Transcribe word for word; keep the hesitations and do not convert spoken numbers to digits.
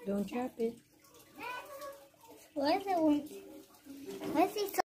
Don't drop it. Why is it? Why is it so